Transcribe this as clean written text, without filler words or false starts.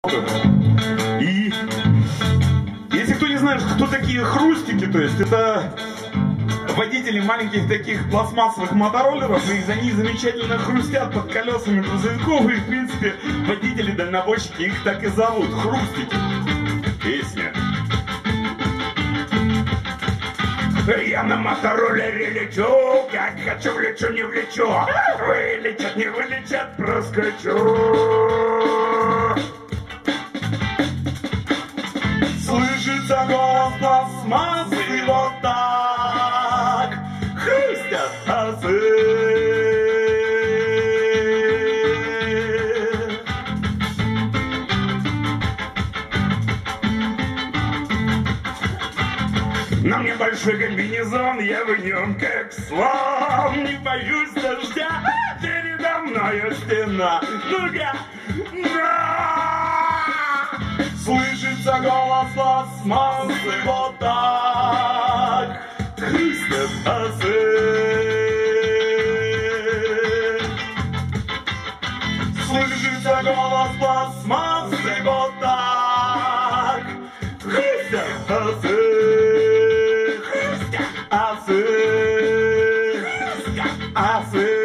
И если кто не знает, кто такие хрустики, то есть это водители маленьких таких пластмассовых мотороллеров, и они замечательно хрустят под колесами грузовиков, и в принципе водители-дальнобойщики их так и зовут, хрустики. Песня. Я на мотороллере лечу, как хочу, влечу, не влечу. Вылетят, не вылетят, проскочу. Слышится голос пластмассы, вот так хрустят тазы. На мне большой комбинезон, я в нем как слон. Не боюсь дождя, передо мною стена. Ну-ка, слышится голос пластмассы, вот так хрустят тазы. Слышится голос пластмассы, вот так хрустят тазы. I feel